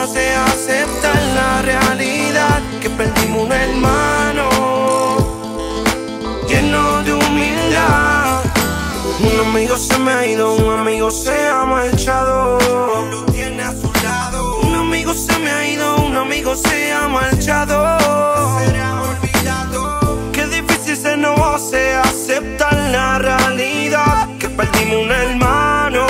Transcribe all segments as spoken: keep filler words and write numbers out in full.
hace aceptar la realidad que perdimos un hermano lleno de humildad. Un amigo se me ha ido, un amigo se ha marchado, lo tiene a su lado. Un amigo se me ha ido, un amigo se ha marchado, será olvidado. Qué difícil se nos hace aceptar la realidad que perdimos un hermano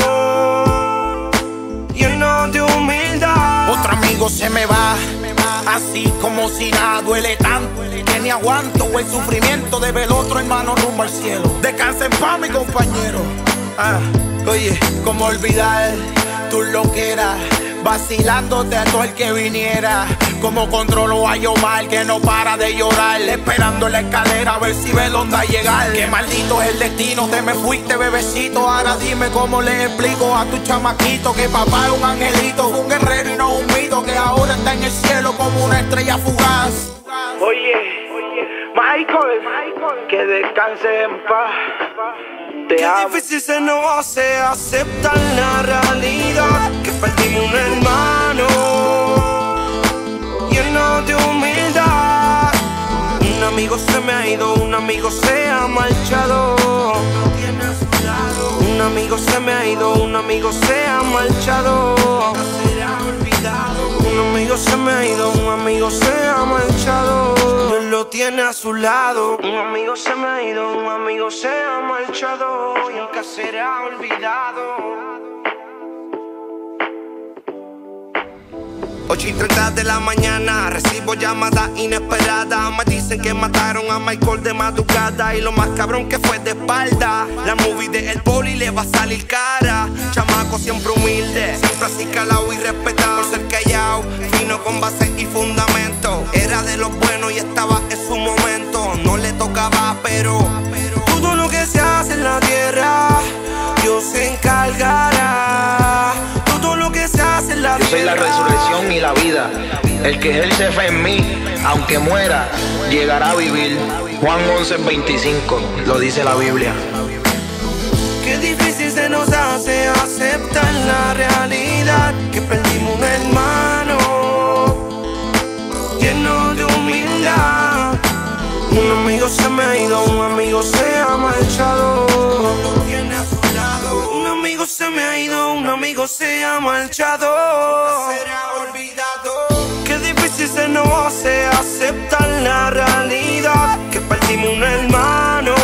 lleno de humildad. Otro amigo se me va, así como si nada, duele tanto que ni aguanto el sufrimiento de ver el otro hermano rumbo al cielo. Descansa en paz, mi compañero. Ah, oye, cómo olvidar tu loquera, vacilándote a todo el que viniera. Como controlo a Yomar que no para de llorar, esperando en la escalera a ver si ve dónde llegar. Qué maldito es el destino, te me fuiste bebecito. Ahora dime cómo le explico a tu chamaquito que papá es un angelito, un guerrero y no un mito, que ahora está en el cielo como una estrella fugaz. Oye, Michael, que descanse en paz. Te Qué amo. Difícil se nos hace aceptar la realidad que perdimos un hermano lleno de humildad. Un amigo se me ha ido, un amigo se ha marchado, lo tiene a su lado. Un amigo se me ha ido, un amigo se ha marchado, no será olvidado. Un amigo se me ha ido, un amigo se ha marchado, Dios lo tiene a su lado. Un amigo se me ha ido, un amigo se ha marchado y nunca será olvidado. ocho y treinta de la mañana, recibo llamadas inesperadas. Me dicen que mataron a Michael de madrugada, y lo más cabrón que fue de espalda. La movie de El Poli le va a salir cara. Chamaco siempre humilde, siempre así calado y respetado, por ser callado, fino con base y fundamento. Era de los buenos y estaba en su momento. No le tocaba, pero todo lo que se hace en la tierra, Dios se encargará. Todo lo que se hace en la tierra. Yo soy la resurrección y la vida. El que ejerce fe en mí, aunque muera, llegará a vivir. Juan once, veinticinco, lo dice la Biblia. Qué difícil se nos hace aceptar la realidad que perdimos un hermano lleno de humildad. Un amigo se me ha ido, un amigo se ha marchado, lo tiene a su lado. Un amigo se me ha ido, un amigo se ha marchado, será olvidado. Qué difícil se nos hace aceptar la realidad que perdimos un hermano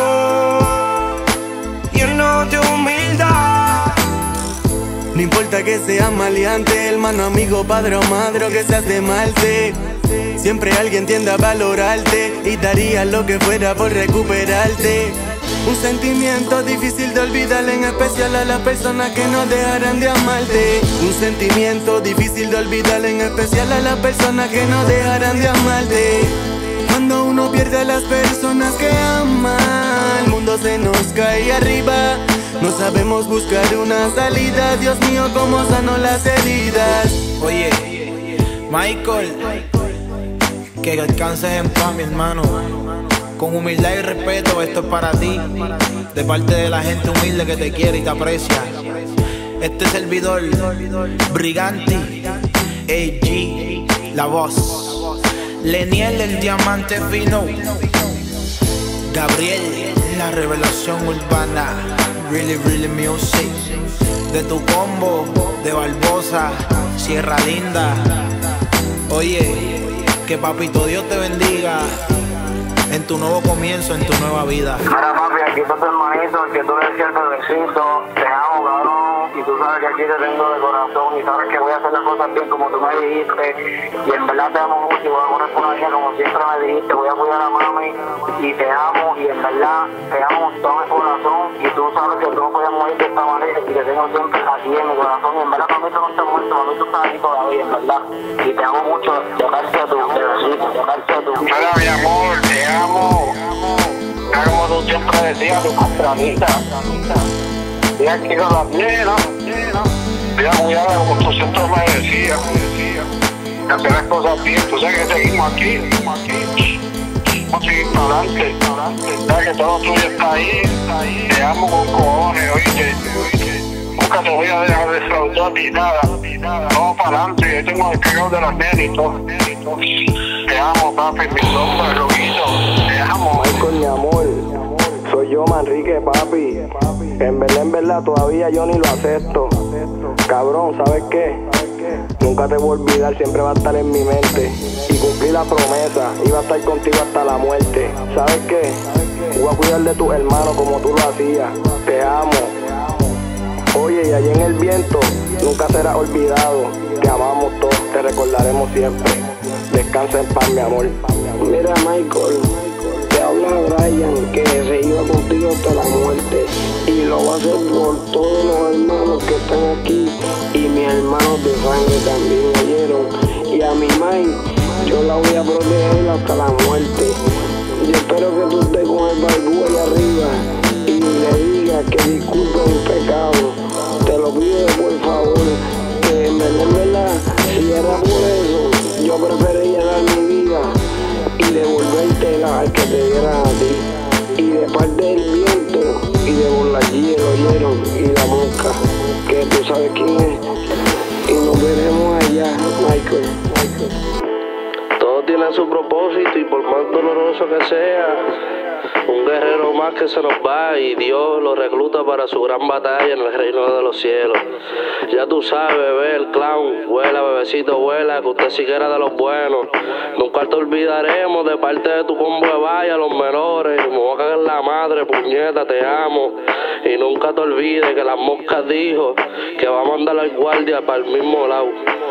lleno de humildad. No importa que seas maleante, hermano, amigo, padre o madre, o que seas de Marte, siempre alguien tiende a valorarte y daría lo que fuera por recuperarte. Un sentimiento difícil de olvidar, en especial a las personas que no dejarán de amarte. Un sentimiento difícil de olvidar, en especial a las personas que no dejarán de amarte. Cuando uno pierde a las personas que ama, el mundo se nos cae arriba. No sabemos buscar una salida, Dios mío, cómo sano las heridas. Oye, Michael, que descanses en paz, mi hermano. Con humildad y respeto, esto es para ti, de parte de la gente humilde que te quiere y te aprecia. Este servidor, Briganti, A G, la voz, Leniel, el diamante fino, Gabriel, la revelación urbana, Really Really Music, de tu combo, de Barbosa, Sierra Linda. Oye, que papito Dios te bendiga en tu nuevo comienzo, en tu nueva vida. Mira, papi, aquí está tu hermanito, el que tú le decías el bebecito. Te amo, cabrón, y tú sabes que aquí te tengo de corazón, y sabes que voy a hacer las cosas bien como tú me dijiste, y en verdad te amo mucho, y voy a poner por allá como siempre me dijiste. Voy a cuidar a mami, y te amo, y en verdad te amo con todo mi corazón, y tú sabes que tú no puedes morir de esta manera, y te tengo siempre aquí en mi corazón, y en verdad, mami, tú no estás muerto, mami, tú estás aquí todavía, en verdad, y te amo mucho, de parte a tu bebecito, de parte a tu. Mira, mi amor, te amo. Mira como tú siempre decías, tu contramita. Mira aquí con las llenas. Mira, cuidado, como tú siempre me decías. Que hacer las cosas bien. Tú sabes que seguimos aquí. Vamos a seguir para adelante. Sabes que todo tuyo está ahí. Te amo con cojones, oíste. nunca te voy a dejar defraudar ni nada, ni nada. Vamos para adelante, yo tengo el cargo de las nenas y todo. Te amo, papi, mi nombre es Roguito. Te amo. Michael, mi amor, soy yo, Manrique, papi. En verdad, en verdad, todavía yo ni lo acepto. Cabrón, ¿sabes qué? Nunca te voy a olvidar, siempre va a estar en mi mente. Y cumplí la promesa, iba a estar contigo hasta la muerte. ¿Sabes qué? Voy a cuidar de tus hermanos como tú lo hacías. Te amo. Oye, y allí en el viento, nunca serás olvidado. Te amamos todos, te recordaremos siempre. Descansa en paz, mi amor. Mira, Michael, te habla Brian, que se iba contigo hasta la muerte. Y lo va a hacer por todos los hermanos que están aquí. Y mis hermanos de sangre también, ¿oyeron? Y a mi Mike, yo la voy a proteger hasta la muerte. Yo espero que tú estés con el barbú ahí arriba y le digas que disculpe mi pecado. Te lo pido por favor, que en verdad, en verdad, si era por eso, yo preferiría dar mi vida y devolvértela al que te diera a ti. Y de parte del viento y de Borlallí, el oyeron, y la mosca, que tú sabes quién es. Y nos veremos allá, Michael. Michael. Todo tiene su propósito y por más doloroso que sea, un guerrero más que se nos va y Dios lo recluta para su gran batalla en el reino de los cielos. Ya tú sabes, bebé, el clown, vuela, bebecito, vuela, que usted sí que era de los buenos. Nunca te olvidaremos de parte de tu combo de vaya, los menores. Me voy a cagar en la madre, puñeta, te amo. Y nunca te olvides que las moscas dijo que va a mandar al guardia para el mismo lado.